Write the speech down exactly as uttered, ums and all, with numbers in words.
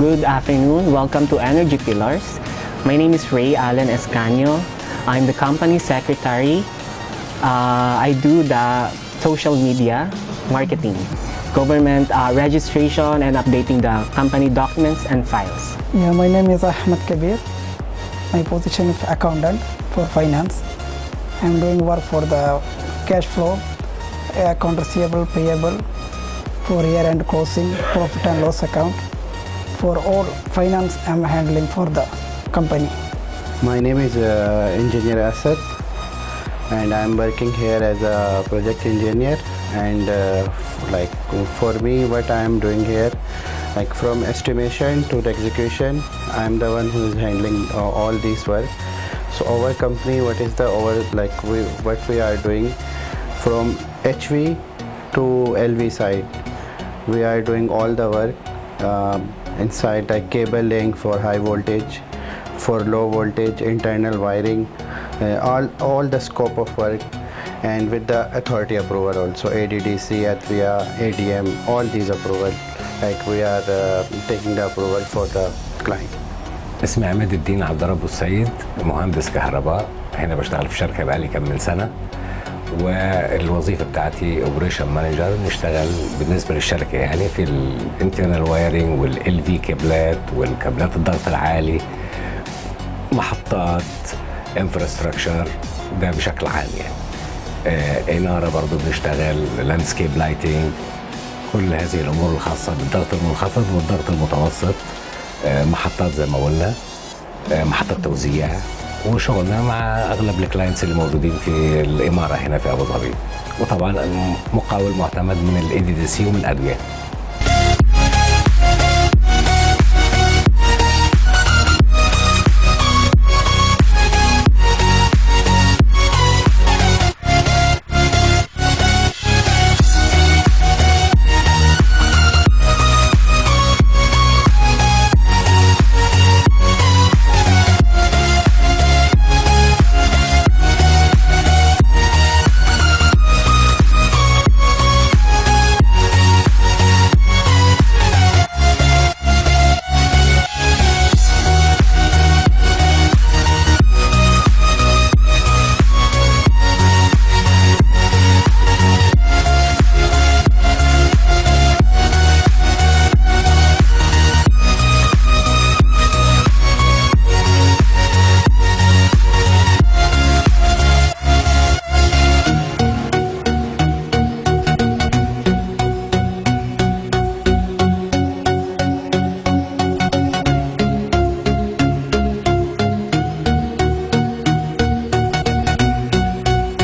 Good afternoon. Welcome to Energy Pillars. My name is Ray Allen Escanio. I'm the company secretary. Uh, I do the social media marketing, government uh, registration, and updating the company documents and files. Yeah, my name is Ahmed Kabir. My position is accountant for finance. I'm doing work for the cash flow, account receivable, payable, for year-end closing, profit and loss account. For all finance, I'm handling for the company. My name is uh, Engineer Asad, and I'm working here as a project engineer. And uh, like for me, what I am doing here, like from estimation to the execution, I'm the one who is handling uh, all this work. So our company, what is the our like we what we are doing from H V to L V side. We are doing all the work um, inside, like cable laying for high voltage, for low voltage, internal wiring, uh, all, all the scope of work, and with the authority approval also, A D D C, A T V A, A D M, all these approval, like we are uh, taking the approval for the client. اسمي عماد الدين عبد رب السيد، مهندس كهرباء. هنا بشتغل في شركة بقالي كام من سنة، والوظيفة بتاعتي اوبريشن مانجر. نشتغل بالنسبة للشركة يعني في الانترنال وايرنج والال في كابلات والكابلات الضغط العالي، محطات، انفراستراكشر، ده بشكل عام يعني. آه إنارة برضو بنشتغل، لاندسكيب لايتنج، كل هذه الأمور الخاصة بالضغط المنخفض والضغط المتوسط. آه محطات زي ما قلنا، آه محطات توزيع، وشغلنا مع اغلب الكلاينتس اللي موجودين في الاماره هنا في ابو ظبي. وطبعا مقاول معتمد من الاي دي دي سي ومن الادويه.